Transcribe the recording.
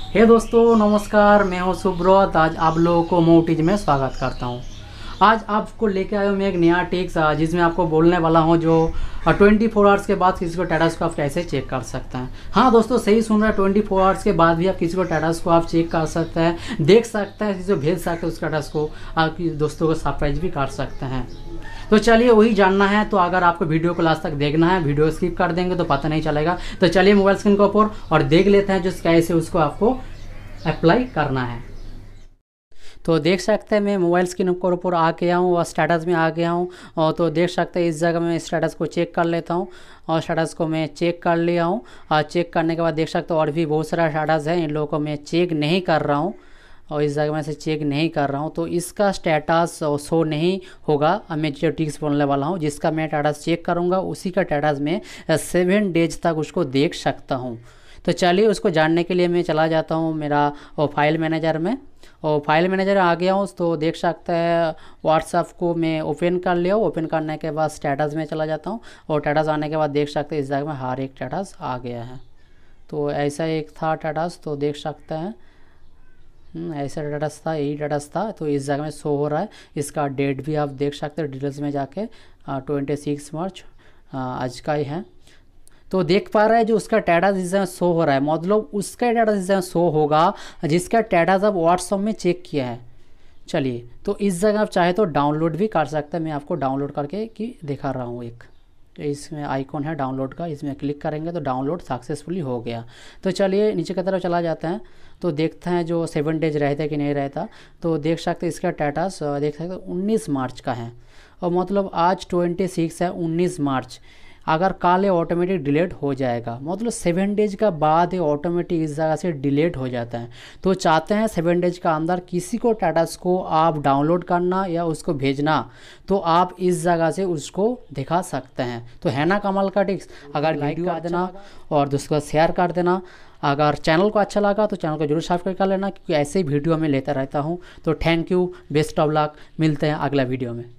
हे दोस्तों नमस्कार, मैं हूं सुब्रत। आज आप लोगों को मोटीज में स्वागत करता हूं। आज आपको लेके आया हूं मैं एक नया टिप्स जिसमें आपको बोलने वाला हूं जो 24 आवर्स के बाद किसी को स्टेटस को आप कैसे चेक कर सकते हैं। हाँ दोस्तों, सही सुन रहे हैं, 24 आवर्स के बाद भी आप किसी को स्टेटस को आप चेक कर सकते हैं, देख सकते हैं, किसी को भेज सकते हैं, उस स्टेटस को आप दोस्तों को सरप्राइज भी कर सकते हैं। तो चलिए वही जानना है। तो अगर आपको वीडियो को लास्ट तक देखना है, वीडियो स्किप कर देंगे तो पता नहीं चलेगा। तो चलिए मोबाइल स्क्रीन के ऊपर और देख लेते हैं जो कैसे उसको आपको अप्लाई करना है। तो देख सकते हैं मैं मोबाइल स्क्रीन के ऊपर आ गया हूँ और स्टेटस में आ गया हूँ। और तो देख सकते हैं इस जगह में स्टेटस को चेक कर लेता हूँ और स्टेटस को मैं चेक कर लिया हूँ। और चेक करने के बाद देख सकते हो और भी बहुत सारा स्टेटस है, इन लोगों को मैं चेक नहीं कर रहा हूँ और इस जगह में से चेक नहीं कर रहा हूँ। तो इसका स्टेटस शो नहीं होगा। अब मैं जो टिप्स बोलने वाला हूँ जिसका मैं स्टेटस चेक करूँगा उसी का स्टेटस में 7 डेज तक उसको देख सकता हूँ। तो चलिए उसको जानने के लिए मैं चला जाता हूँ मेरा फाइल मैनेजर में। और फाइल मैनेजर आ गया हूँ तो देख सकते हैं व्हाट्सएप को मैं ओपन कर लिया हूँ। ओपन करने के बाद स्टेटस में चला जाता हूँ और स्टेटस आने के बाद देख सकते हैं इस जगह में हर एक स्टेटस आ गया है। तो ऐसा एक था स्टेटस, तो देख सकते हैं ऐसा स्टेटस था, यही स्टेटस था। तो इस जगह में शो हो रहा है, इसका डेट भी आप देख सकते हैं डिटेल्स में जाके 26 मार्च आज का ही है। तो देख पा रहा है जो उसका स्टेटस इस जगह शो हो रहा है, मतलब उसका स्टेटस इस जगह शो होगा जिसका स्टेटस आप व्हाट्सएप में चेक किया है। चलिए तो इस जगह आप चाहे तो डाउनलोड भी कर सकते हैं। मैं आपको डाउनलोड करके कि दिखा रहा हूँ। एक इसमें आइकॉन है डाउनलोड का, इसमें क्लिक करेंगे तो डाउनलोड सक्सेसफुली हो गया। तो चलिए नीचे की तरफ चला जाते हैं तो देखते हैं जो 7 डेज रहता कि नहीं रहता। तो देख सकते हैं इसका स्टेटस देख सकते हैं 19 मार्च का है और मतलब आज 26 है, 19 मार्च। अगर कल ये ऑटोमेटिक डिलीट हो जाएगा, मतलब 7 डेज का बाद ये ऑटोमेटिक इस जगह से डिलीट हो जाता है। तो चाहते हैं 7 डेज का अंदर किसी को स्टेटस को आप डाउनलोड करना या उसको भेजना तो आप इस जगह से उसको दिखा सकते हैं। तो है ना कमाल का टिप्स। अगर लाइक कर देना और दोस्तों को शेयर कर देना। अगर चैनल को अच्छा लगा तो चैनल को जरूर सब्सक्राइब कर लेना क्योंकि ऐसे ही वीडियो मैं लेता रहता हूँ। तो thank you, best of luck, मिलते हैं अगला वीडियो में।